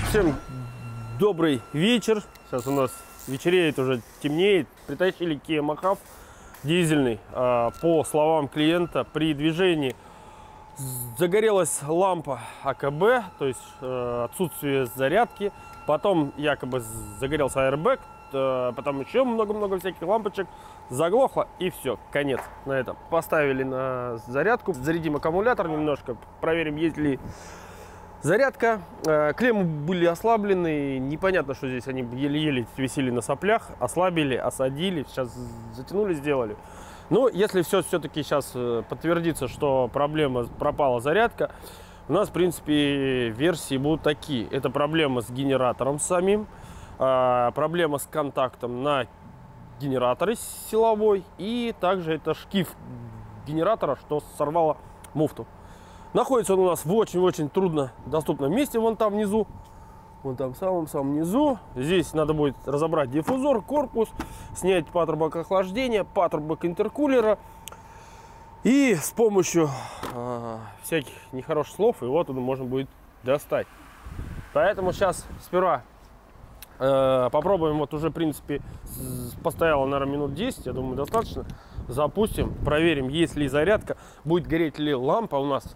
Всем добрый вечер. Сейчас у нас вечереет, уже темнеет. Притащили Kia Mahav дизельный. По словам клиента, при движении загорелась лампа АКБ, то есть отсутствие зарядки. Потом якобы загорелся аэрбэк, потом еще много-много всяких лампочек. Заглохло, и все, конец на этом. Поставили на зарядку, зарядим аккумулятор немножко, проверим, есть ли зарядка. Клеммы были ослаблены, непонятно, что здесь они еле-еле висели на соплях. Ослабили, осадили, сейчас затянули, сделали. Но если все-таки сейчас подтвердится, что проблема, пропала зарядка, у нас, в принципе, версии будут такие. Это проблема с генератором самим, проблема с контактом на генераторе силовой, и также это шкив генератора, что сорвало муфту. Находится он у нас в очень-очень трудно доступном месте, вон там внизу, вон там в самом низу. Здесь надо будет разобрать диффузор, корпус, снять патрубок охлаждения, патрубок интеркулера. И с помощью всяких нехороших слов его оттуда можно будет достать. Поэтому сейчас сперва попробуем, вот уже в принципе постояло, наверное, минут 10, я думаю, достаточно. Запустим, проверим, есть ли зарядка, будет гореть ли лампа у нас.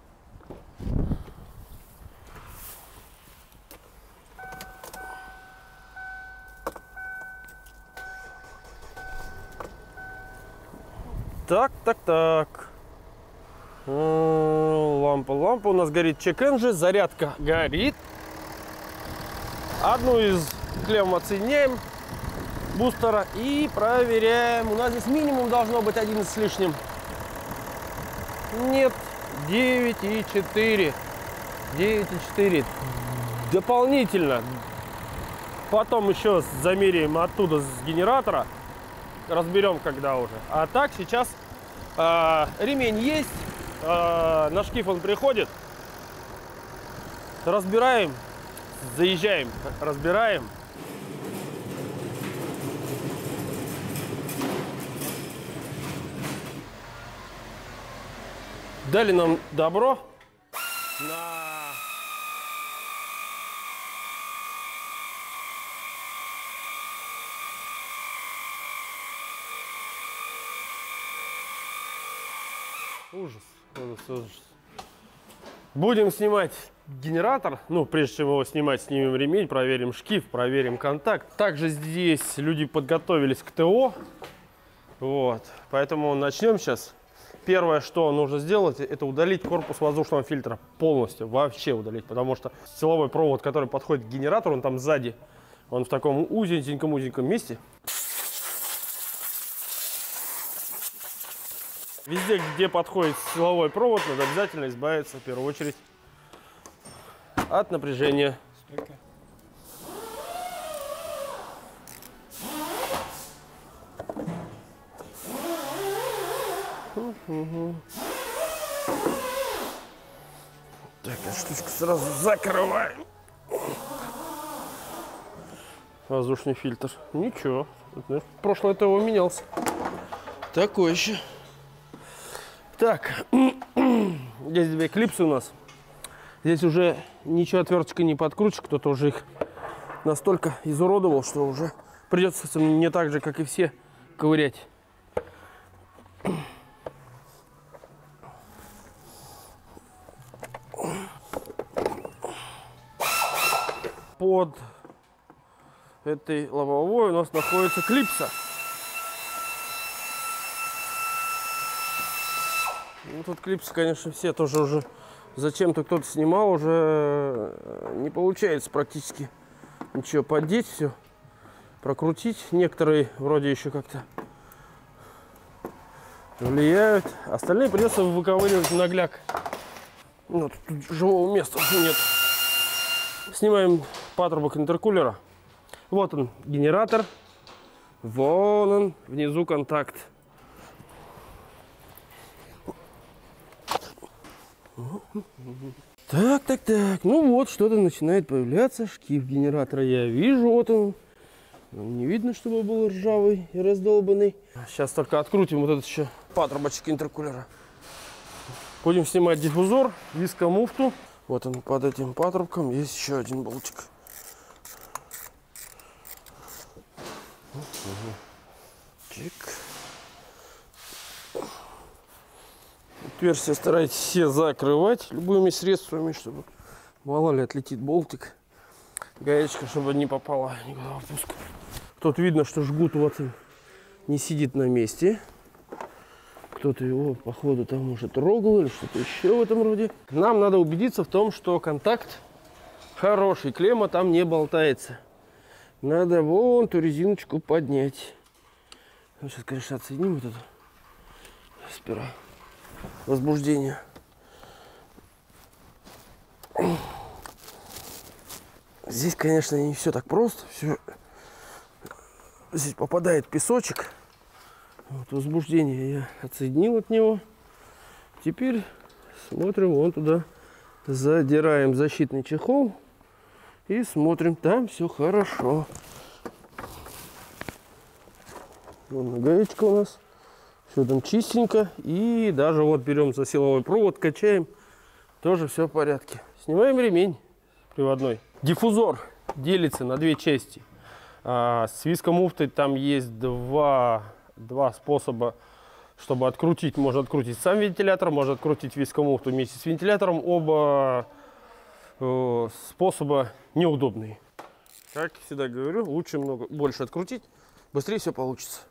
Так. Лампа у нас горит, чек-энджи, зарядка горит. Одну из клемм отсоединяем, бустера, и проверяем. У нас здесь минимум должно быть 11 с лишним. Нет, 9,4. 9,4. Дополнительно. Потом еще замеряем оттуда с генератора. Разберем, когда уже. А так сейчас ремень есть. На шкив он приходит. Разбираем. Заезжаем, разбираем. Дали нам добро на ужас. Будем снимать генератор. Ну, прежде чем его снимать, снимем ремень, проверим шкив, проверим контакт. Также здесь люди подготовились к ТО. Вот. Поэтому начнем сейчас. Первое, что нужно сделать, это удалить корпус воздушного фильтра. Полностью, вообще удалить. Потому что силовой провод, который подходит к генератору, он там сзади. Он в таком узеньком месте. Везде, где подходит силовой провод, надо обязательно избавиться, в первую очередь, от напряжения. Стойка. Так, эту штучку сразу закрываем. Воздушный фильтр. Ничего. В прошлое ТО менялся. Такой еще. Так, здесь две клипсы у нас. Здесь уже ничего отверточкой не подкрутишь. Кто-то уже их настолько изуродовал, что уже придется не так же, как и все, ковырять. Под этой лобовой у нас находится клипса. Ну, тут клипсы, конечно, все тоже уже зачем-то кто-то снимал, уже не получается практически ничего поддеть, все прокрутить. Некоторые вроде еще как-то влияют, остальные придется выковыривать нагляк. Ну, тут живого места уже нет. Снимаем патрубок интеркулера. Вот он, генератор. Вон он, внизу контакт. Так. Ну вот, что-то начинает появляться. Шкив генератора я вижу. Вот он. Не видно, чтобы был ржавый и раздолбанный. Сейчас только открутим вот этот еще патрубочек интеркулера. Будем снимать диффузор, дискомуфту. Вот он под этим патрубком. Есть еще один болтик. Чик. Отверстия старайтесь все закрывать любыми средствами, чтобы мало ли отлетит болтик. Гаечка, чтобы не попала никуда в пуск. Тут видно, что жгут вот не сидит на месте. Кто-то его, походу, там уже трогал или что-то еще в этом роде. Нам надо убедиться в том, что контакт хороший, клемма там не болтается. Надо вон ту резиночку поднять. Ну, сейчас, конечно, отсоединим вот это сперва. Возбуждение. Здесь, конечно, не все так просто. Все. Здесь попадает песочек. Вот возбуждение я отсоединил от него. Теперь смотрим вон туда. Задираем защитный чехол. И смотрим, там все хорошо. Вон гаечка у нас. Все там чистенько. И даже вот берем за силовой провод, качаем. Тоже все в порядке. Снимаем ремень приводной. Диффузор делится на две части. С вискомуфтой там есть два способа, чтобы открутить. Можно открутить сам вентилятор, можно открутить вискомуфту вместе с вентилятором. Оба способа неудобные. Как всегда говорю, лучше больше открутить, быстрее все получится.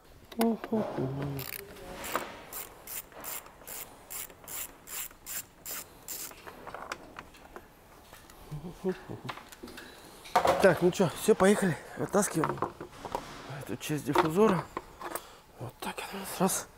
Так, ну что, все, поехали. Вытаскиваем эту часть диффузора. Вот так раз.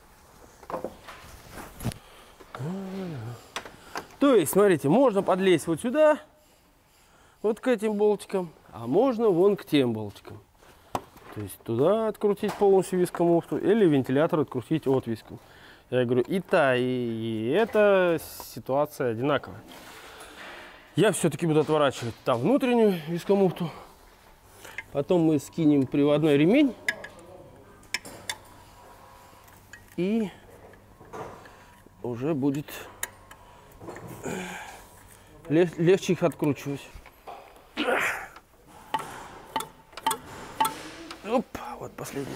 То есть, смотрите, можно подлезть вот сюда, вот к этим болтикам, а можно вон к тем болтикам. То есть туда открутить полностью вискомуфту или вентилятор открутить от виска. Я говорю, и та, и эта ситуация одинаковая. Я все-таки буду отворачивать там внутреннюю вискомуфту. Потом мы скинем приводной ремень. И уже будет легче их откручивать. Оп, вот последний.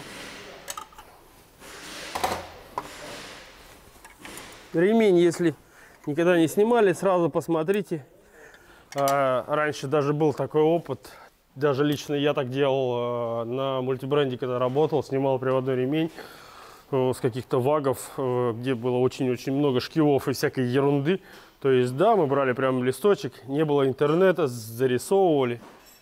Ремень, если никогда не снимали, сразу посмотрите. Раньше даже был такой опыт. Даже лично я так делал на мультибренде, когда работал, снимал приводной ремень с каких-то вагов, где было очень-очень много шкивов и всякой ерунды. То есть, да, мы брали прям листочек, не было интернета, зарисовывали.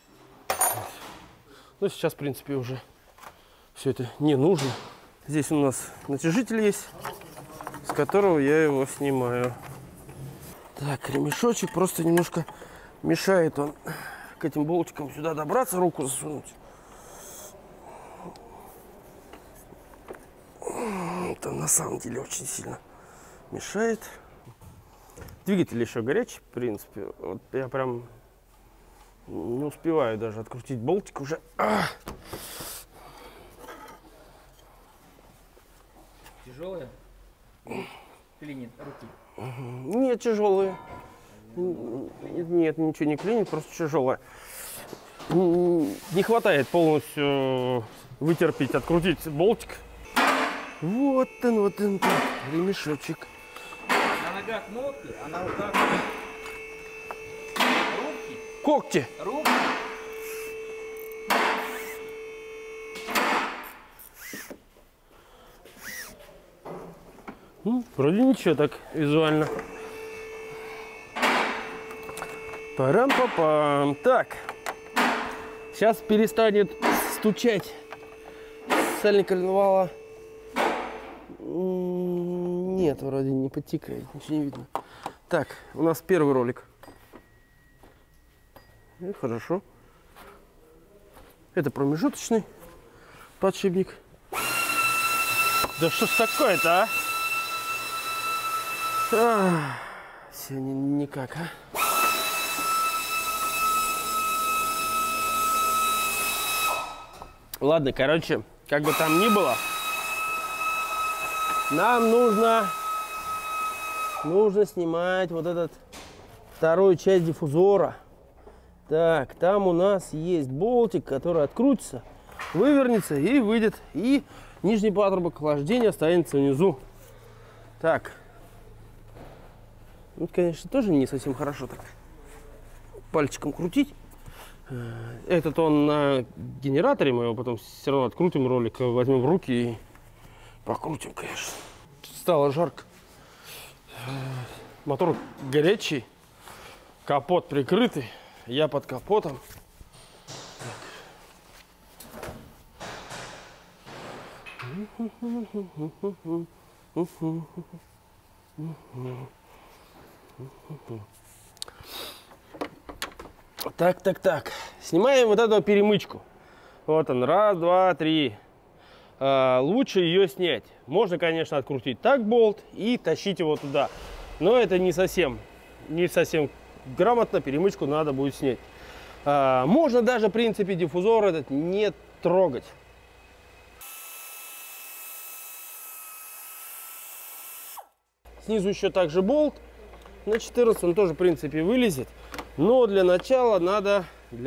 Но сейчас, в принципе, уже все это не нужно. Здесь у нас натяжитель есть, с которого я его снимаю. Так, ремешочек просто немножко мешает он к этим болтикам сюда добраться, руку засунуть. Это на самом деле очень сильно мешает. Двигатель еще горячий, в принципе. Вот я прям не успеваю даже открутить болтик уже. Тяжелые? Клинит руки? Нет, тяжелые. Нет, ничего не клинит, просто тяжелое. Не хватает полностью вытерпеть, открутить болтик. Вот он так, ремешочек. На ногах ногти, а на руках руки. Когти. Руки. Вроде ничего так визуально. Парам-папам. Так. Сейчас перестанет стучать сальник коленвала. Нет, вроде не подтекает, ничего не видно. Так, у нас первый ролик. И хорошо. Это промежуточный подшипник. Да что ж такое-то, а? Сегодня никак, а? Ладно, короче, как бы там ни было, нам нужно снимать вот этот вторую часть диффузора. Так, там у нас есть болтик, который открутится. вывернется и выйдет. И нижний патрубок охлаждения останется внизу. Так. Ну, конечно, тоже не совсем хорошо так пальчиком крутить. Этот он на генераторе, мы его потом все равно открутим ролик, возьмем в руки и покрутим, конечно. Стало жарко. Мотор горячий, капот прикрытый, я под капотом. Так. Снимаем вот эту перемычку. Вот он, раз, два, три. Лучше ее снять. Можно, конечно, открутить так болт и тащить его туда. Но это не совсем грамотно. Перемычку надо будет снять. Можно даже, в принципе, диффузор этот не трогать. Снизу еще также болт. На 14 он тоже, в принципе, вылезет. Но для начала надо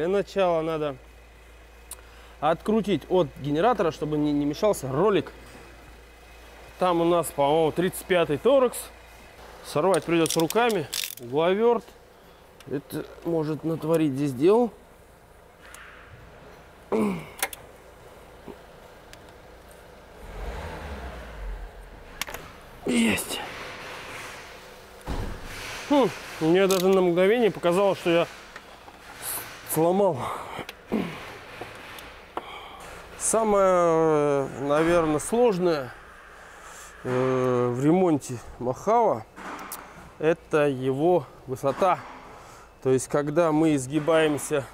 открутить от генератора, чтобы не мешался ролик. Там у нас, по-моему, 35-й торекс. Сорвать придется руками. Угловерт. Это может натворить здесь дел. Есть. Мне даже на мгновение показалось, что я сломал. Самое, наверное, сложное в ремонте Мохаве — это его высота. То есть, когда мы изгибаемся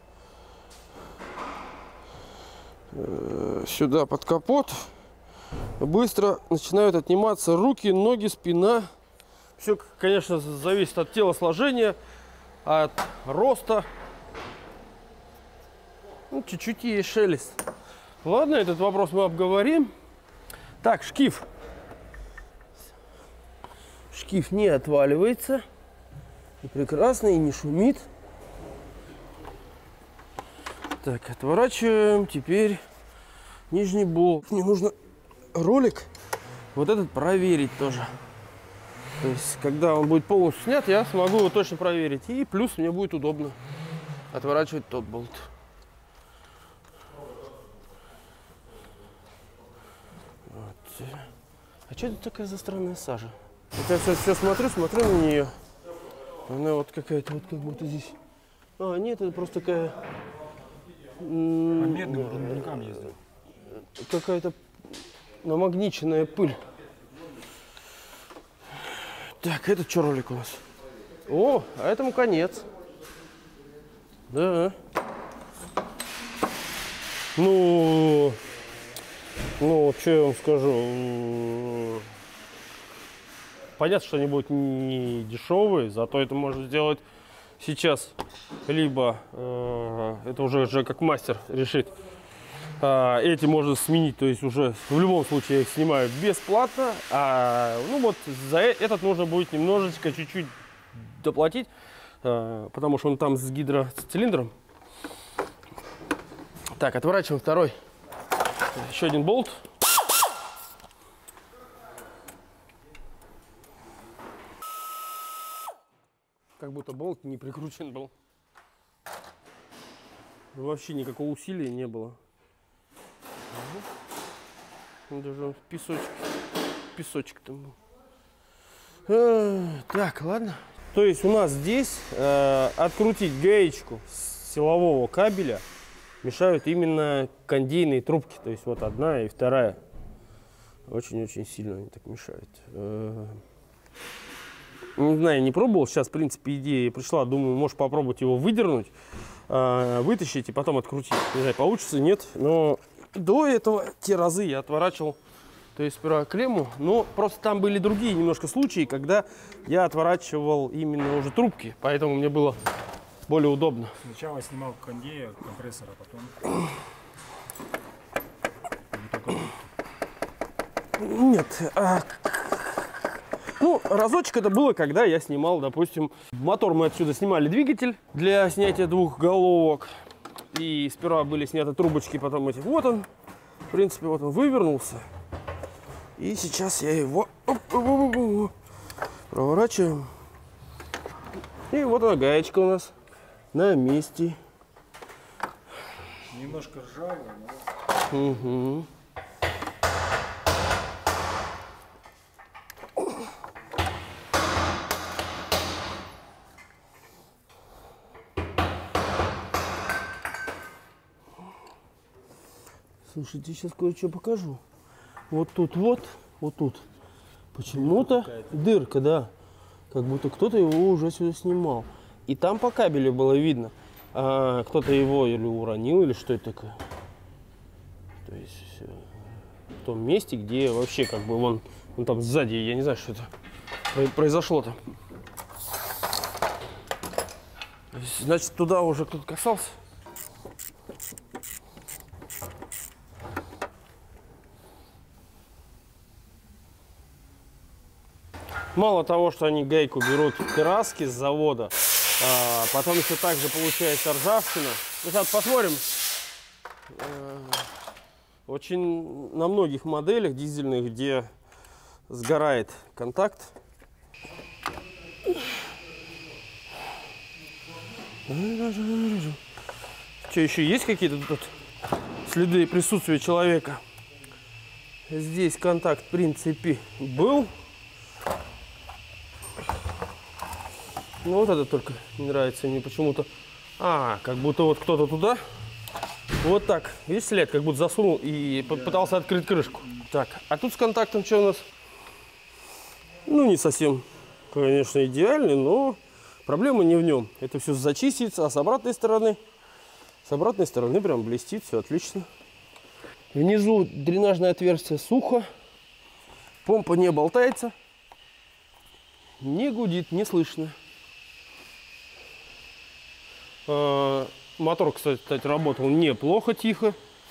сюда под капот, быстро начинают отниматься руки, ноги, спина. Все, конечно, зависит от телосложения, от роста. Ну, чуть-чуть есть шелест. Ладно, этот вопрос мы обговорим. Так, шкив. Шкив не отваливается. И прекрасно, и не шумит. Так, отворачиваем. Теперь нижний болт. Мне нужно ролик вот этот проверить тоже. То есть, когда он будет полностью снят, я смогу его точно проверить. И плюс мне будет удобно отворачивать тот болт. Вот. А что это такая за странная сажа? Вот я все смотрю на нее. Она вот какая-то, вот как будто здесь... А, нет, это просто такая... По медным рудникам ездил. Какая-то намагниченная пыль. Так, это что ролик у нас? О, а этому конец. Да. Ну, что я вам скажу? Понятно, что они будут не дешевые, зато это можно сделать сейчас. Либо это уже как мастер решит. Эти можно сменить, то есть уже в любом случае я их снимаю бесплатно. Ну вот за этот нужно будет немножечко, чуть-чуть доплатить, потому что он там с гидроцилиндром. Так, отворачиваем второй. Еще один болт. Как будто болт не прикручен был. Вообще никакого усилия не было. Даже песочек там был. Так, ладно. То есть у нас здесь открутить гаечку с силового кабеля мешают именно кондейные трубки. То есть вот одна и вторая. Очень-очень сильно они так мешают. Не знаю, не пробовал. Сейчас, в принципе, идея пришла. Думаю, можешь попробовать его выдернуть, вытащить и потом открутить. Не знаю, получится, нет. Но до этого те разы я отворачивал, то есть сперва клемму. Но просто там были другие немножко случаи, когда я отворачивал именно уже трубки. Поэтому мне было более удобно. Сначала снимал кондея, компрессора, потом... Нет. Ну, разочек это было, когда я снимал, допустим, мотор. Мы отсюда снимали двигатель для снятия двух головок. И сперва были сняты трубочки, потом эти. Вот он. В принципе, вот он вывернулся. И сейчас я его проворачиваем. И вот она, гаечка у нас на месте. Немножко ржавая, но... Угу. Слушайте, сейчас кое-что покажу. Вот тут вот тут. Почему-то дырка, да. Как будто кто-то его уже сюда снимал. И там по кабелю было видно. Кто-то его или уронил, или что это такое. То есть в том месте, где вообще как бы вон там сзади, я не знаю, что это произошло-то. Значит, туда уже кто-то касался. Мало того, что они гайку берут в краски с завода, потом еще также получается ржавчина. Сейчас посмотрим. Очень на многих моделях дизельных, где сгорает контакт. Что, еще есть какие-то тут следы присутствия человека? Здесь контакт, в принципе, был. Ну вот это только не нравится мне почему-то. Как будто вот кто-то туда. Вот так. Видишь след? Как будто засунул и пытался открыть крышку. Так, а тут с контактом что у нас? Ну, не совсем, конечно, идеальный, но проблема не в нем. Это все зачистится, а с обратной стороны прям блестит, все отлично. Внизу дренажное отверстие сухо. Помпа не болтается. Не гудит, не слышно. Мотор, кстати, работал неплохо, тихо.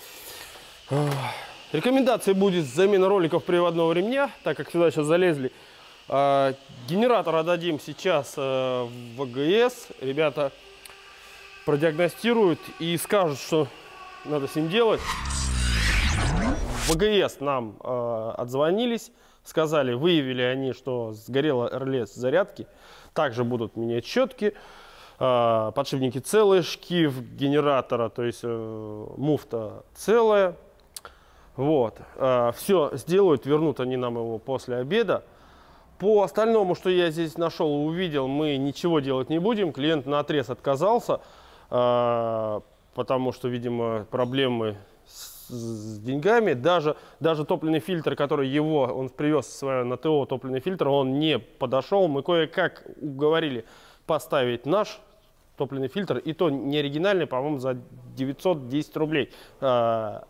Рекомендация будет замена роликов приводного ремня, так как сюда сейчас залезли. Генератор отдадим сейчас в АГС. Ребята продиагностируют и скажут, что надо с ним делать. В АГС нам отзвонились, сказали, выявили они, что сгорело реле с зарядки. Также будут менять щетки. Подшипники целые, шкив генератора, то есть муфта целая. Вот. Все сделают, вернут они нам его после обеда. По остальному, что я здесь нашел и увидел, мы ничего делать не будем. Клиент наотрез отказался, потому что, видимо, проблемы с деньгами. Даже топливный фильтр, который он привез свое на ТО, топливный фильтр, он не подошел. Мы кое-как уговорили поставить наш топливный фильтр, и то не оригинальный, по-моему, за 910 рублей. Сюда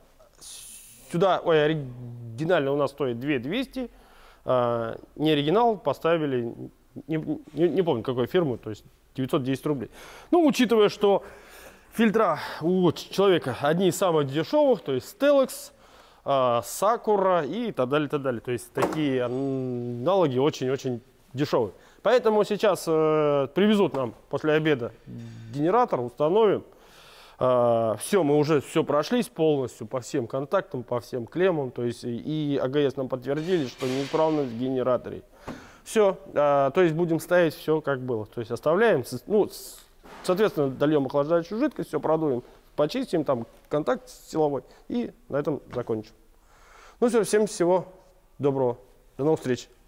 оригинально у нас стоит 2200, не оригинал поставили, не помню какой фирмы, то есть 910 рублей. Ну, учитывая, что фильтра у человека одни из самых дешевых, то есть Telex, Sakura и так далее, так далее. То есть такие аналоги очень-очень дешевые. Поэтому сейчас привезут нам после обеда генератор, установим. Все, мы уже все прошлись полностью по всем контактам, по всем клеммам. То есть и АГС нам подтвердили, что неисправность в генераторе. Все, то есть будем ставить все как было. То есть оставляем, ну, соответственно, дольем охлаждающую жидкость, все продуем, почистим там контакт силовой и на этом закончим. Ну все, всем всего доброго. До новых встреч.